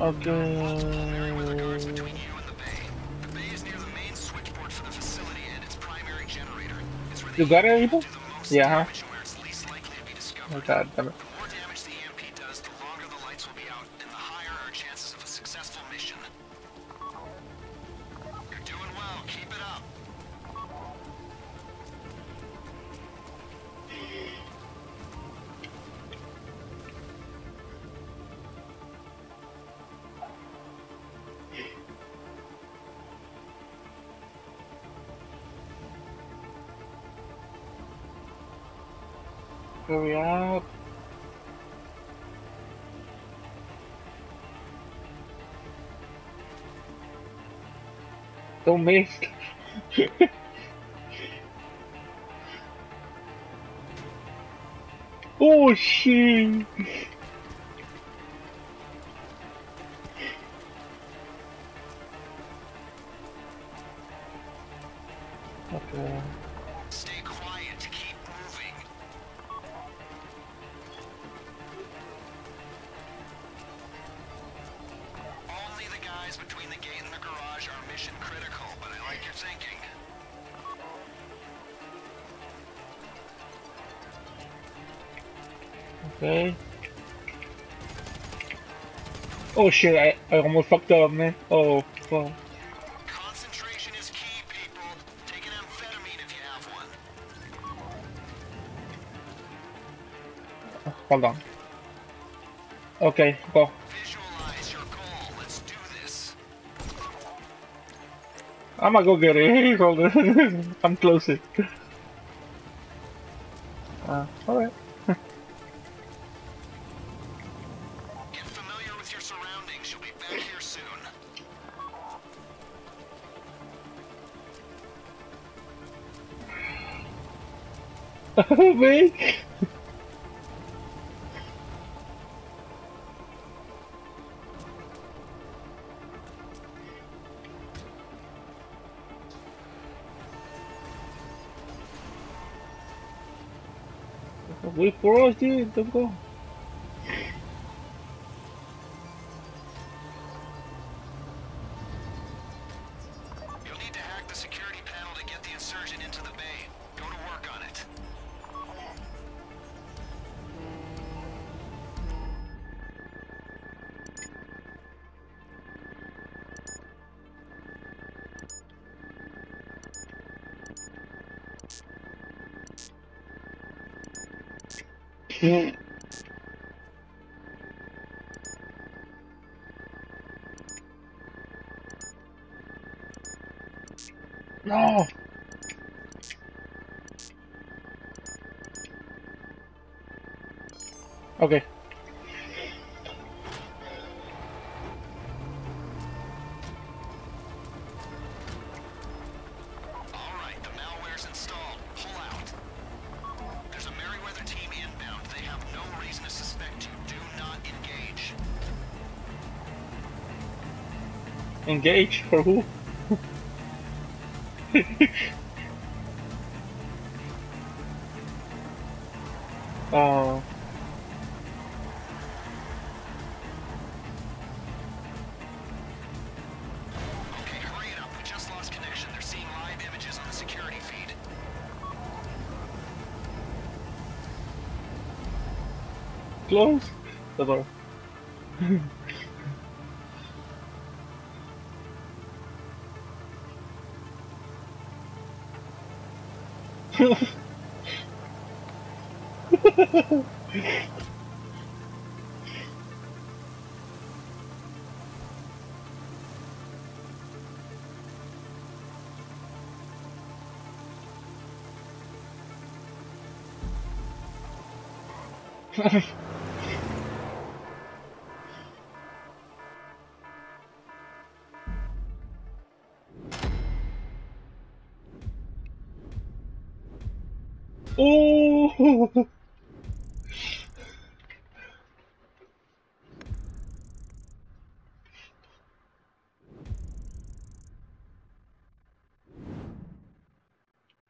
Okay. You got it, Evil? Yeah, huh? Oh, God damn it. Hurry up. Don't miss. Oh, shit. Okay. Stay quiet. Keep moving. Only the guys between the gate and the garage are mission critical, but I like your thinking. Okay. Oh shit, I almost fucked up, man. Oh, fuck. Concentration is key, people. Take an amphetamine if you have one. Hold on. Okay, go. Visualize your goal. Let's do this. I'm gonna go get it. Hold on. I'm closer. Alright. Get familiar with your surroundings. You'll be back here soon. Man. Wait for us, dude. Don't go. You'll need to hack the security panel to get the insurgent into the bay. Go to work on it. No. Okay. Alright, the malware's installed. Pull out. There's a Merryweather team inbound. They have no reason to suspect you. Do not engage. Engage for who? Oh. Okay, hurry it up. We just lost connection. They're seeing live images on the security feed. Close the door. Oh.